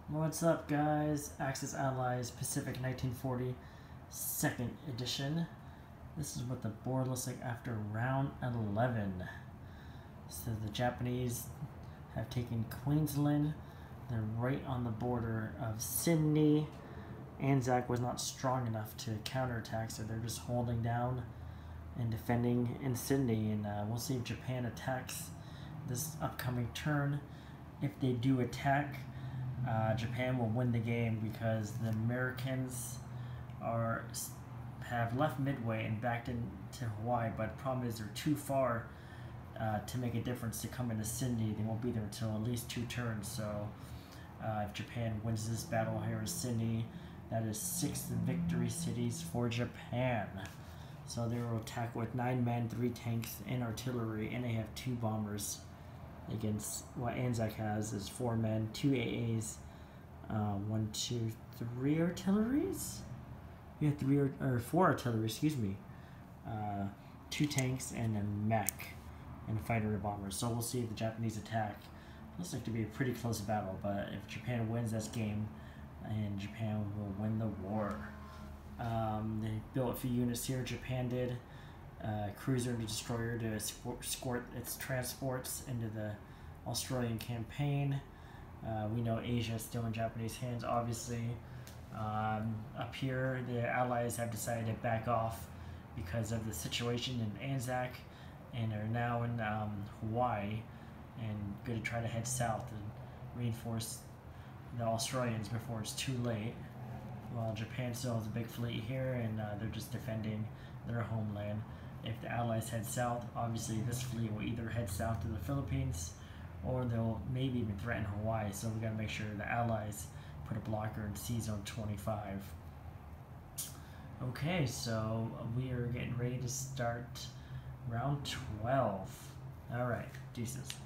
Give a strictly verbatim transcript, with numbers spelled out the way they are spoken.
What's up, guys? Axis Allies Pacific nineteen forty, second edition. This is what the board looks like after round eleven. So the Japanese have taken Queensland. They're right on the border of Sydney. Anzac was not strong enough to counterattack, so they're just holding down and defending in Sydney. And uh, we'll see if Japan attacks this upcoming turn. If they do attack, uh, Japan will win the game because the Americans are have left Midway and backed into Hawaii. But the problem is they're too far uh, to make a difference to come into Sydney. They won't be there until at least two turns. So uh, if Japan wins this battle here in Sydney, that is six victory cities for Japan. So they will attack with nine men, three tanks, and artillery, and they have two bombers. Against what Anzac has is four men, two A As, uh, one, two, three artilleries. We have three or, or four artillery, excuse me. Uh, two tanks and a mech and a fighter and a bomber. So we'll see if the Japanese attack. Looks like to be a pretty close battle, but if Japan wins this game, and Japan will win the war. Um, they built a few units here. Japan did. Uh, cruiser and destroyer to escort its transports into the Australian campaign. Uh, we know Asia is still in Japanese hands, obviously. Um, up here, the Allies have decided to back off because of the situation in Anzac and are now in um, Hawaii and going to try to head south and reinforce the Australians before it's too late. While Japan still has a big fleet here and uh, they're just defending their homeland. If the Allies head south, obviously this fleet will either head south to the Philippines or they'll maybe even threaten Hawaii. So we got to make sure the Allies put a blocker in C zone twenty-five. Okay, so we are getting ready to start round twelve. All right, deuces.